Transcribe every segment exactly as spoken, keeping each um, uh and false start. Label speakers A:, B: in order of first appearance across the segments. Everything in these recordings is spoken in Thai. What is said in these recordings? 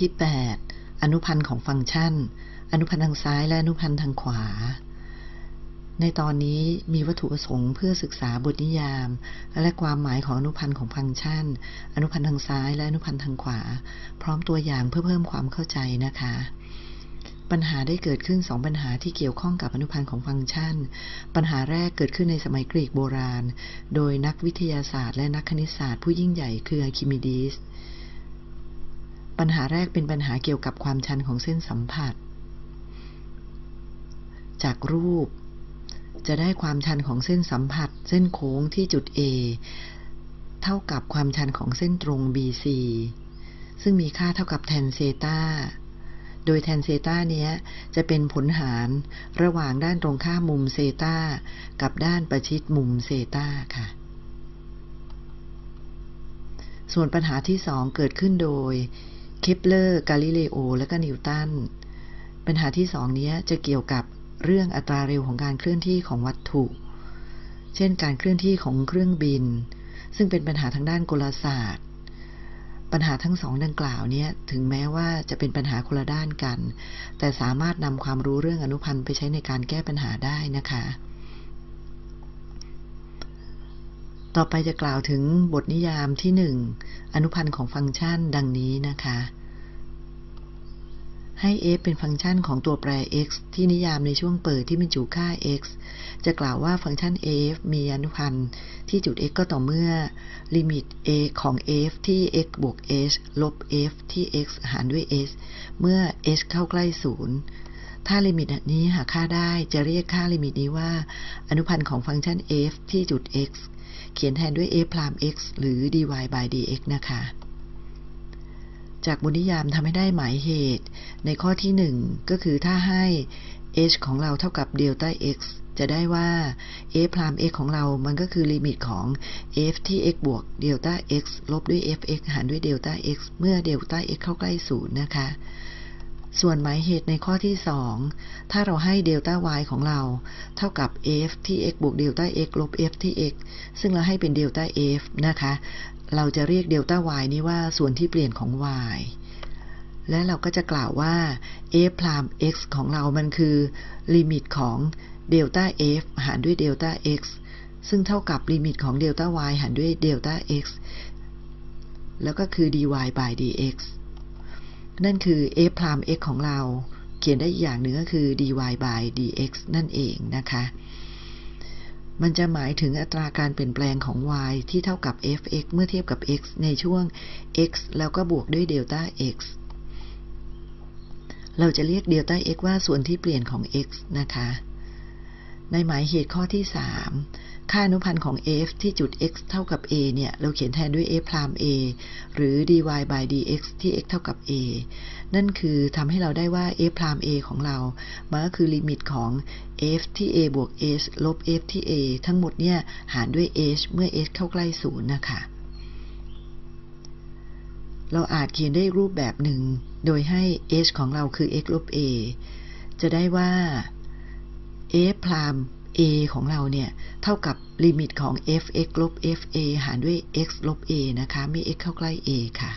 A: ที่แปดอนุพันธ์ของฟังก์ชันอนุพันธ์ทางซ้ายและอนุพันธ์ทางขวาในตอนนี้มีวัตถุประสงค์เพื่อศึกษาบทนิยามและความหมายของอนุพันธ์ของฟังก์ชันอนุพันธ์ทางซ้ายและอนุพันธ์ทางขวาพร้อมตัวอย่างเพื่อเพิ่มความเข้าใจนะคะปัญหาได้เกิดขึ้นสองปัญหาที่เกี่ยวข้องกับอนุพันธ์ของฟังก์ชันปัญหาแรกเกิดขึ้นในสมัยกรีกโบราณโดยนักวิทยาศาสตร์และนักคณิตศาสตร์ผู้ยิ่งใหญ่คืออะร์คิมิดีสปัญหาแรกเป็นปัญหาเกี่ยวกับความชันของเส้นสัมผัสจากรูปจะได้ความชันของเส้นสัมผัสเส้นโค้งที่จุด A เท่ากับความชันของเส้นตรง บี ซี ซึ่งมีค่าเท่ากับแทนเซตาโดยแทนเซตาเนี้ยจะเป็นผลหารระหว่างด้านตรงข้ามมุมเซตากับด้านประชิดมุมเซตาค่ะส่วนปัญหาที่สองเกิดขึ้นโดยเคปเลอร์กาลิเลโอและก็นิวตันปัญหาที่สองนี้จะเกี่ยวกับเรื่องอัตราเร็วของการเคลื่อนที่ของวัตถุเช่นการเคลื่อนที่ของเครื่องบินซึ่งเป็นปัญหาทางด้านกลศาสตร์ปัญหาทั้งสองดังกล่าวนี้ถึงแม้ว่าจะเป็นปัญหาคนละด้านกันแต่สามารถนำความรู้เรื่องอนุพันธ์ไปใช้ในการแก้ปัญหาได้นะคะต่อไปจะกล่าวถึงบทนิยามที่หนึ่งอนุพันธ์ของฟังก์ชันดังนี้นะคะให้ f เป็นฟังก์ชันของตัวแปร x ที่นิยามในช่วงเปิดที่บรรจุค่า x จะกล่าวว่าฟังก์ชัน f มีอนุพันธ์ที่จุด x ก็ต่อเมื่อลิมิต a ของ f ที่ x บวก h ลบ f ที่ x หารด้วย h เมื่อ h เข้าใกล้ศูนย์ถ้าลิมิตนี้หาค่าได้จะเรียกค่าลิมิตนี้ว่าอนุพันธ์ของฟังก์ชัน f ที่จุด x เขียนแทนด้วย f พราม x หรือ dy by dx นะคะจากบทนิยามทำให้ได้หมายเหตุในข้อที่หนึ่งก็คือถ้าให้ h ของเราเท่ากับเดลต้า x จะได้ว่า f พราม x ของเรามันก็คือลิมิตของ f ที่ x บวกเดลต้า x ลบด้วย fx หารด้วยเดลต้า x เมื่อเดลต้า x เข้าใกล้ศูนย์นะคะส่วนหมายเหตุในข้อที่สองถ้าเราให้เดลต้า y ของเราเท่ากับ f ที่ x บวกเดลต้า x ลบ f ที่ x ซึ่งเราให้เป็นเดลต้า f นะคะเราจะเรียกเดลต้า y นี้ว่าส่วนที่เปลี่ยนของ y และเราก็จะกล่าวว่า f พราม x ของเรามันคือลิมิตของเดลต้า f หารด้วยเดลต้า x ซึ่งเท่ากับลิมิตของเดลต้า y หารด้วยเดลต้า x แล้วก็คือ dy by dx นั่นคือ f พราม x ของเราเขียนได้อีกอย่างหนึ่งก็คือ dy by dx นั่นเองนะคะมันจะหมายถึงอัตราการเปลี่ยนแปลงของ y ที่เท่ากับ fx เมื่อเทียบกับ x ในช่วง x แล้วก็บวกด้วยเดลต้า x เราจะเรียกเดลต้า x ว่าส่วนที่เปลี่ยนของ x นะคะในหมายเหตุข้อที่สามค่าอนุพันธ์ของ f ที่จุด x เท่ากับ a เนี่ยเราเขียนแทนด้วย f พราม a หรือ dy by dx ที่ x เท่ากับ a นั่นคือทำให้เราได้ว่า f พราม a ของเรามันก็คือลิมิตของ f ที่ a บวก h ลบ f ที่ a ทั้งหมดเนี่ยหารด้วย h เมื่อ h เข้าใกล้ศูนย์นะคะเราอาจเขียนได้รูปแบบหนึ่งโดยให้ h ของเราคือ x ลบ a จะได้ว่า f พราม a ของเราเนี่ยเท่ากับลิมิตของ fx ลบ fa หารด้วย x ลบ a นะคะมี x เข้าใกล้ a ค่ะ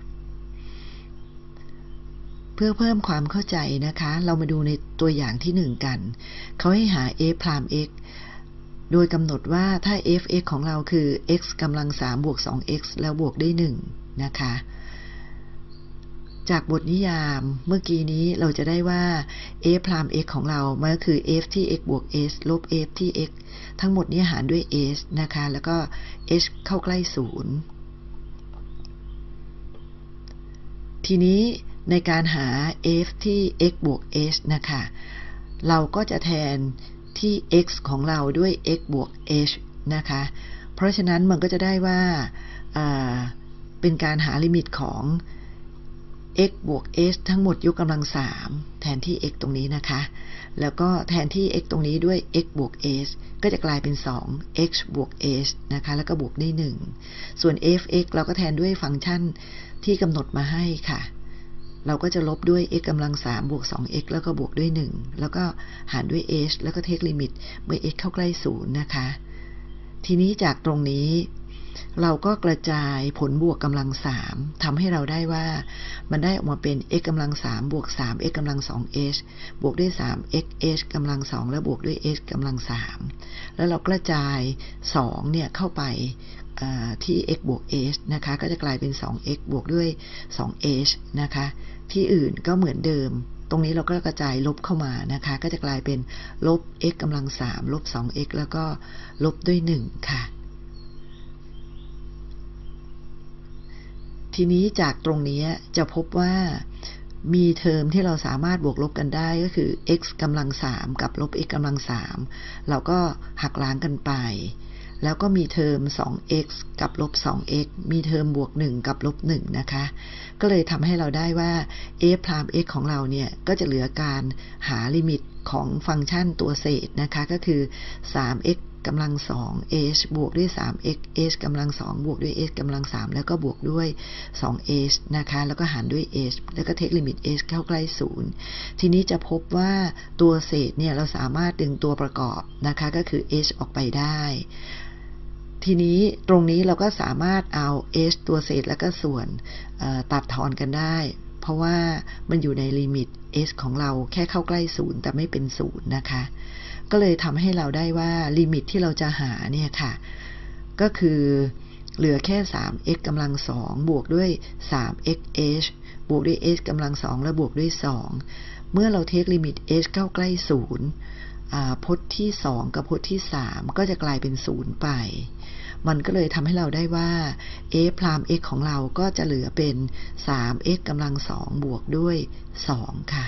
A: เพื่อเพิ่มความเข้าใจนะคะเรามาดูในตัวอย่างที่หนึ่งกันเขาให้หา f พราม x โดยกำหนดว่าถ้า fx ของเราคือ x กำลังสามบวก สอง x แล้วบวกได้หนึ่งนะคะจากบทนิยามเมื่อกี้นี้เราจะได้ว่า f พราม x ของเรามันก็คือ f ที่ x บวก h ลบ f ที่ x ทั้งหมดนี้หารด้วย h นะคะแล้วก็ h เข้าใกล้ศูนย์ทีนี้ในการหา f ที่ x บวก h นะคะเราก็จะแทนที่ x ของเราด้วย x บวก h นะคะเพราะฉะนั้นมันก็จะได้ว่าเป็นการหาลิมิตของ x บวก h ทั้งหมดยกกำลังสามแทนที่ x ตรงนี้นะคะแล้วก็แทนที่ x ตรงนี้ด้วย x บวก h ก็จะกลายเป็น สอง x บวก h นะคะแล้วก็บวกได้หนึ่งส่วน fx เราก็แทนด้วยฟังก์ชันที่กำหนดมาให้ค่ะเราก็จะลบด้วย x กำลังสามบวก สอง x แล้วก็บวกด้วยหนึ่งแล้วก็หารด้วย h แล้วก็เทคลิมิตเมื่อ x เข้าใกล้ศูนย์นะคะทีนี้จากตรงนี้เราก็กระจายผลบวกกำลังสามทำให้เราได้ว่ามันได้ออกมาเป็น x กำลังสามบวกสาม x กำลังสอง h บวกด้วยสาม x h กำลังสองแล้วบวกด้วย h กำลังสามแล้วเรากระจายสองเนี่ยเข้าไปที่ x บวก h นะคะก็จะกลายเป็น สอง x บวกด้วย สอง h นะคะที่อื่นก็เหมือนเดิมตรงนี้เราก็กระจายลบเข้ามานะคะก็จะกลายเป็นลบ x กำลังสามลบ สอง x แล้วก็ลบด้วยหนึ่งค่ะทีนี้จากตรงนี้จะพบว่ามีเทอมที่เราสามารถบวกลบกันได้ก็คือ x กำลังสามกับลบ x กำลังสามเราก็หักล้างกันไปแล้วก็มีเทอม สอง x กับลบ สอง x มีเทอมบวกหนึ่งกับลบหนึ่งนะคะก็เลยทำให้เราได้ว่า f พราม x ของเราเนี่ยก็จะเหลือการหาลิมิตของฟังก์ชันตัวเศษนะคะก็คือ สาม x กำลังสอง h บวกด้วย สาม x h กำลังสองบวกด้วย h กำลังสามแล้วก็บวกด้วย สอง h นะคะแล้วก็หารด้วย h แล้วก็เทคลิมิต h เข้าใกล้ศูนย์ทีนี้จะพบว่าตัวเศษเนี่ยเราสามารถดึงตัวประกอบนะคะก็คือ h ออกไปได้ทีนี้ตรงนี้เราก็สามารถเอา h ตัวเศษแล้วก็ส่วนตัดทอนกันได้เพราะว่ามันอยู่ในลิมิต h ของเราแค่เข้าใกล้ศูนย์แต่ไม่เป็นศูนย์นะคะก็เลยทำให้เราได้ว่าลิมิตที่เราจะหาเนี่ยค่ะก็คือเหลือแค่ สาม x กำลังสองบวกด้วย สาม x h บวกด้วย h กำลังสองแล้วบวกด้วยสองเมื่อเราเทคลิมิต h เข้าใกล้ศูนย์พจน์ที่สองกับพจน์ที่สามก็จะกลายเป็นศูนย์ไปมันก็เลยทำให้เราได้ว่า f พราม x ของเราก็จะเหลือเป็น สาม x กำลังสองบวกด้วยสองค่ะ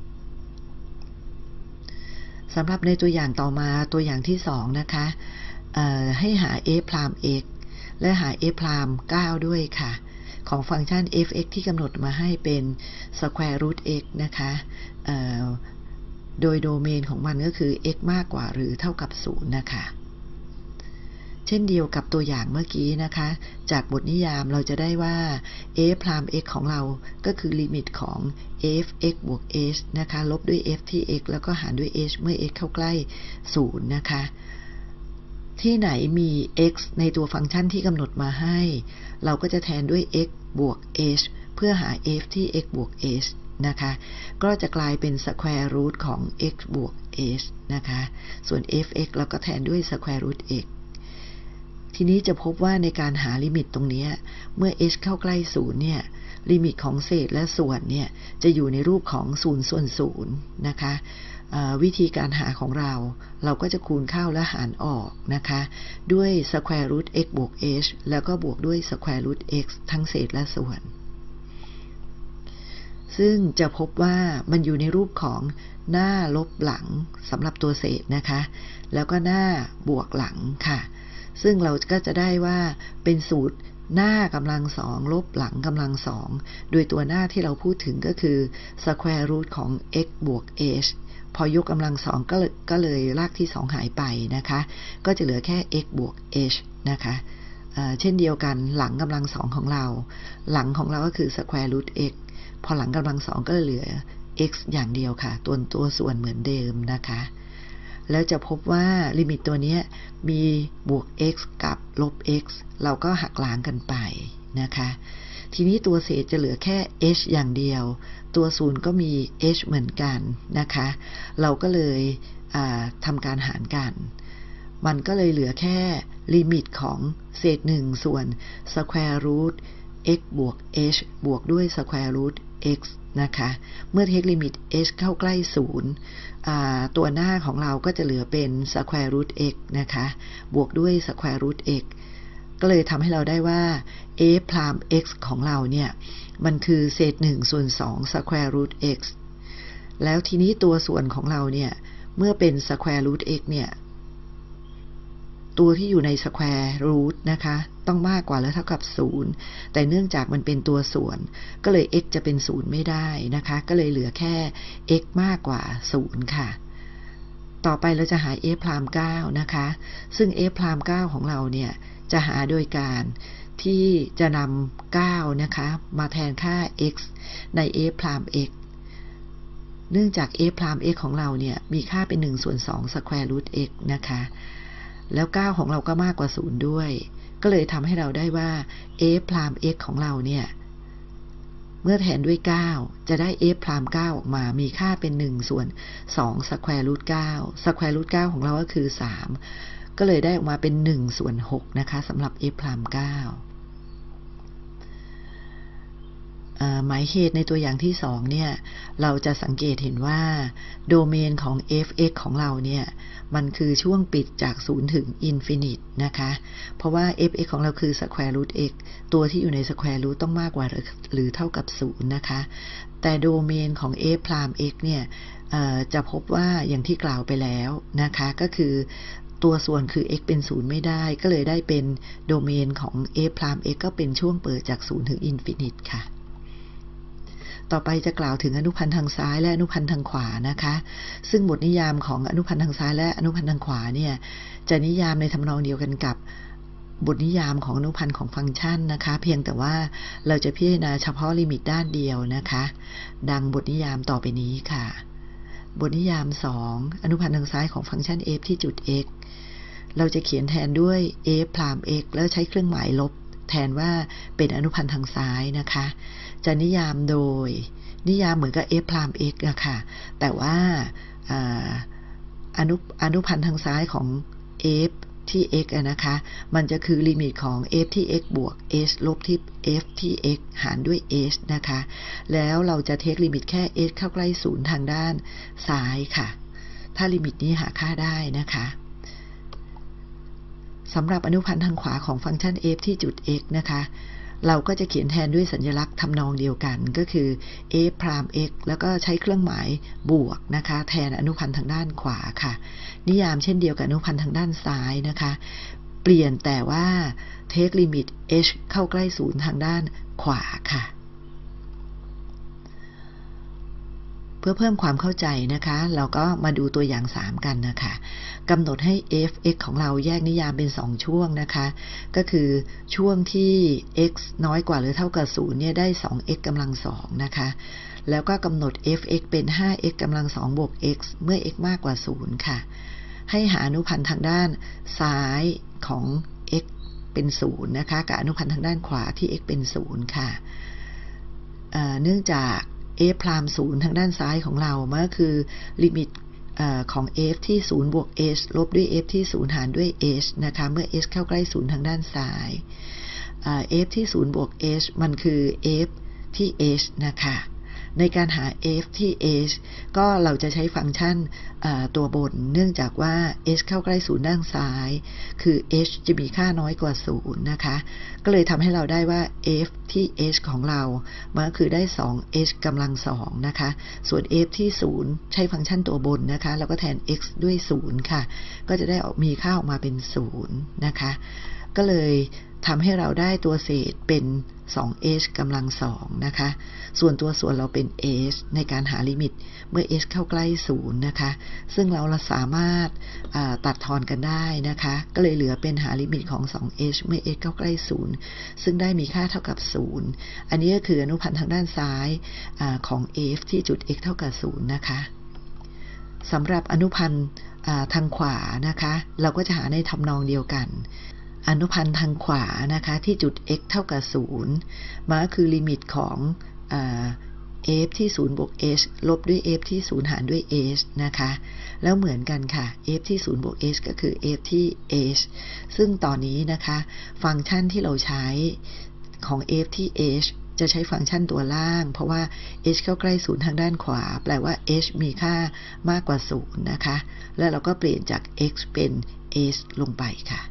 A: สำหรับในตัวอย่างต่อมาตัวอย่างที่สองนะคะให้หา f พราม x และหา f พรามเก้าด้วยค่ะของฟังก์ชัน f(x) ที่กำหนดมาให้เป็น square root x นะคะโดยโดเมนของมันก็คือ x มากกว่าหรือเท่ากับศูนย์นะคะเช่นเดียวกับตัวอย่างเมื่อกี้นะคะจากบทนิยามเราจะได้ว่า f พราม x ของเราก็คือลิมิตของ f(x) บวก h นะคะลบด้วย f ที่ x แล้วก็หารด้วย h เมื่อ x เข้าใกล้ศูนย์นะคะที่ไหนมี x ในตัวฟังก์ชันที่กำหนดมาให้เราก็จะแทนด้วย x บวก h เพื่อหา f ที่ x บวก h นะคะก็จะกลายเป็น square root ของ x บวก h นะคะส่วน f(x) เราก็แทนด้วย square root xทีนี้จะพบว่าในการหาลิมิตตรงนี้เมื่อ h เข้าใกล้ศูนย์เนี่ยลิมิตของเศษและส่วนเนี่ยจะอยู่ในรูปของศูนย์ส่วนศูนย์นะคะวิธีการหาของเราเราก็จะคูณเข้าและหารออกนะคะด้วย square root x บวก h แล้วก็บวกด้วย square root x ทั้งเศษและส่วนซึ่งจะพบว่ามันอยู่ในรูปของหน้าลบหลังสำหรับตัวเศษนะคะแล้วก็หน้าบวกหลังค่ะซึ่งเราก็จะได้ว่าเป็นสูตรหน้ากำลังสองลบหลังกำลังสองโดยตัวหน้าที่เราพูดถึงก็คือ square root ของ x บวก h พอยกกำลังสองก็เลยก็เลยรากที่สองหายไปนะคะก็จะเหลือแค่ x บวก h นะคะเอ่อเช่นเดียวกันหลังกำลังสองของเราหลังของเราก็คือ square root x พอหลังกำลังสองก็เหลือ x อย่างเดียวค่ะตัวตัวส่วนเหมือนเดิมนะคะแล้วจะพบว่าลิมิตตัวนี้มีบวก x กับลบ x เราก็หักล้างกันไปนะคะทีนี้ตัวเศษจะเหลือแค่ h อย่างเดียวตัวศูนย์ก็มี h เหมือนกันนะคะเราก็เลยทำการหารกันมันก็เลยเหลือแค่ลิมิตของเศษหนึ่งส่วน square root x บวก h บวกด้วย square root x นะคะเมื่อเทคลิมิต h เข้าใกล้ศูนย์ตัวหน้าของเราก็จะเหลือเป็น square root x นะคะบวกด้วย square root x ก็เลยทำให้เราได้ว่า f พราม x ของเราเนี่ยมันคือเศษหนึ่งส่วนสอง square root x แล้วทีนี้ตัวส่วนของเราเนี่ยเมื่อเป็น square root x เนี่ยตัวที่อยู่ใน square root นะคะต้องมากกว่าหรือเท่ากับศูนย์แต่เนื่องจากมันเป็นตัวส่วนก็เลย x จะเป็นศูนย์ไม่ได้นะคะก็เลยเหลือแค่ x มากกว่าศูนย์ค่ะต่อไปเราจะหา f พรามเก้านะคะซึ่ง f พรามเก้าของเราเนี่ยจะหาโดยการที่จะนำเก้านะคะมาแทนค่า x ใน f พราม x เนื่องจาก f พราม x ของเราเนี่ยมีค่าเป็นหนึ่งส่วนสอง square root x นะคะแล้วเก้าของเราก็มากกว่าศูนย์ด้วยก็เลยทำให้เราได้ว่า f พราม x ของเราเนี่ยเมื่อแทนด้วยเก้าจะได้ f พรามเก้าออกมามีค่าเป็นหนึ่งส่วนสองสแควร์รูทเก้าสแควร์รูทเก้าของเราก็คือสามก็เลยได้ออกมาเป็นหนึ่งส่วนหกนะคะสำหรับ f พรามเก้าหมายเหตุในตัวอย่างที่สองเนี่ยเราจะสังเกตเห็นว่าโดเมนของ f(x) ของเราเนี่ยมันคือช่วงปิดจากศูนย์ถึงอินฟินิตนะคะเพราะว่า f(x) ของเราคือ square root x ตัวที่อยู่ใน square root ต้องมากกว่าหรือเท่ากับศูนย์นะคะแต่โดเมนของ f พราม x เนี่ยจะพบว่าอย่างที่กล่าวไปแล้วนะคะก็คือตัวส่วนคือ x เป็นศูนย์ไม่ได้ก็เลยได้เป็นโดเมนของ f พราม x ก็เป็นช่วงเปิดจากศูนย์ถึงอินฟินิตค่ะต่อไปจะกล่าวถึงอนุพันธ์ทางซ้ายและอนุพันธ์ทางขวานะคะซึ่งบทนิยามของอนุพันธ์ทางซ้ายและอนุพันธ์ทางขวาเนี่ยจะนิยามในทำนองเดียวกันกับบทนิยามของอนุพันธ์ของฟังก์ชันนะคะเพียงแต่ว่าเราจะพิจารณาเฉพาะลิมิตด้านเดียวนะคะดังบทนิยามต่อไปนี้ค่ะบทนิยามสองอนุพันธ์ทางซ้ายของฟังก์ชัน f ที่จุด x เราจะเขียนแทนด้วย f พราม x แล้วใช้เครื่องหมายลบแทนว่าเป็นอนุพันธ์ทางซ้ายนะคะจะนิยามโดยนิยามเหมือนกับ f พราม x อะค่ะแต่ว่าอนุอนุพันธ์ทางซ้ายของ f ที่ x อะนะคะมันจะคือลิมิตของ f ที่ x บวก h ลบที่ f ที่ x หารด้วย h นะคะแล้วเราจะเทคลิมิตแค่ h เข้าใกล้ศูนย์ทางด้านซ้ายค่ะถ้าลิมิตนี้หาค่าได้นะคะสำหรับอนุพันธ์ทางขวาของฟังก์ชัน f ที่จุด x นะคะเราก็จะเขียนแทนด้วยสัญลักษณ์ทำนองเดียวกันก็คือ f พราม x แล้วก็ใช้เครื่องหมายบวกนะคะแทนอนุพันธ์ทางด้านขวาค่ะนิยามเช่นเดียวกับอนุพันธ์ทางด้านซ้ายนะคะเปลี่ยนแต่ว่า take limit h เข้าใกล้ศูนย์ทางด้านขวาค่ะเพื่อเพิ่มความเข้าใจนะคะเราก็มาดูตัวอย่างสามกันนะคะกำหนดให้ f(x) ของเราแยกนิยามเป็นสองช่วงนะคะก็คือช่วงที่ x น้อยกว่าหรือเท่ากับศูนย์เนี่ยได้ สอง x กำลังสองนะคะแล้วก็กำหนด f(x) เป็น ห้า x กำลังสองบวก x เมื่อ x มากกว่าศูนย์ค่ะให้หาอนุพันธ์ทางด้านซ้ายของ x เป็นศูนย์นะคะกับอนุพันธ์ทางด้านขวาที่ x เป็นศูนย์ค่ะเนื่องจาก f พรามศูนย์ทางด้านซ้ายของเรามันก็คือลิมิตของ f ที่ศูนย์บวก h ลบด้วย f ที่ศูนย์หารด้วย h นะคะเมื่อ h เข้าใกล้ศูนย์ทางด้านซ้าย f ที่ศูนย์บวก h มันคือ f ที่ h นะคะในการหา f ที่ h ก็เราจะใช้ฟังก์ชันตัวบนเนื่องจากว่า h เข้าใกล้ศูนย์ด้านซ้ายคือ h จะมีค่าน้อยกว่าศูนย์นะคะก็เลยทำให้เราได้ว่า f ที่ h ของเรามันก็คือได้ สอง h กำลังสองนะคะส่วน f ที่ศูนย์ใช้ฟังก์ชันตัวบนนะคะแล้วก็แทน x ด้วยศูนย์ค่ะก็จะได้ออกมีค่าออกมาเป็นศูนย์นะคะก็เลยทำให้เราได้ตัวเศษเป็น สอง h กำลังสองนะคะส่วนตัวส่วนเราเป็น h ในการหาลิมิตเมื่อ h เข้าใกล้ศูนย์นะคะซึ่งเราสามารถตัดทอนกันได้นะคะก็เลยเหลือเป็นหาลิมิตของ สอง h เมื่อ h เข้าใกล้ศูนย์ซึ่งได้มีค่าเท่ากับศูนย์อันนี้ก็คืออนุพันธ์ทางด้านซ้ายของ f ที่จุด x เท่ากับศูนย์นะคะสำหรับอนุพันธ์ทางขวานะคะเราก็จะหาในทำนองเดียวกันอนุพันธ์ทางขวานะคะที่จุด x เท่ากับศูนย์มันก็คือลิมิตของ f ที่ศูนย์บวก h ลบด้วย f ที่ศูนย์หารด้วย h นะคะแล้วเหมือนกันค่ะ f ที่ศูนย์บวก h ก็คือ f ที่ h ซึ่งตอนนี้นะคะฟังก์ชันที่เราใช้ของ f ที่ h จะใช้ฟังก์ชันตัวล่างเพราะว่า h เข้าใกล้ศูนย์ทางด้านขวาแปลว่า h มีค่ามากกว่าศูนย์นะคะแล้วเราก็เปลี่ยนจาก x เป็น h ลงไปค่ะ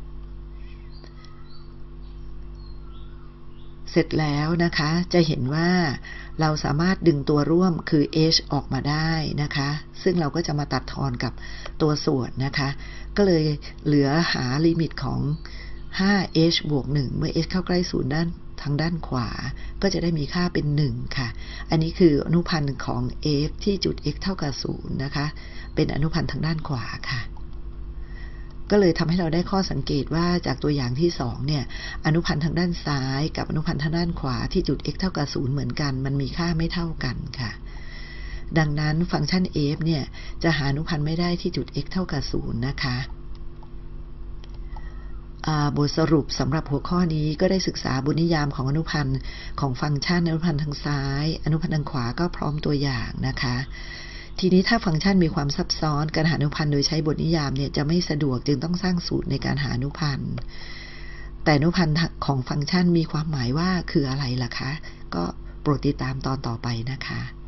A: เสร็จแล้วนะคะจะเห็นว่าเราสามารถดึงตัวร่วมคือ h ออกมาได้นะคะซึ่งเราก็จะมาตัดทอนกับตัวส่วนนะคะก็เลยเหลือหาลิมิตของ ห้า h บวกหนึ่งเมื่อ h เข้าใกล้ศูนย์ด้านทางด้านขวาก็จะได้มีค่าเป็นหนึ่งค่ะอันนี้คืออนุพันธ์ของ f ที่จุด x เท่ากับศูนย์นะคะเป็นอนุพันธ์ทางด้านขวาค่ะก็เลยทำให้เราได้ข้อสังเกตว่าจากตัวอย่างที่สองเนี่ยอนุพันธ์ทางด้านซ้ายกับอนุพันธ์ทางด้านขวาที่จุด x เท่ากับศูนย์เหมือนกันมันมีค่าไม่เท่ากันค่ะดังนั้นฟังก์ชัน f เนี่ยจะหาอนุพันธ์ไม่ได้ที่จุด x เท่ากับศูนย์นะคะบทสรุปสำหรับหัวข้อนี้ก็ได้ศึกษาบทนิยามของอนุพันธ์ของฟังก์ชันอนุพันธ์ทางซ้ายอนุพันธ์ทางขวาก็พร้อมตัวอย่างนะคะทีนี้ถ้าฟังก์ชันมีความซับซ้อนการหาอนุพันธ์โดยใช้บทนิยามเนี่ยจะไม่สะดวกจึงต้องสร้างสูตรในการหาอนุพันธ์แต่อนุพันธ์ของฟังก์ชันมีความหมายว่าคืออะไรล่ะคะก็โปรดติดตามตอนต่อไปนะคะ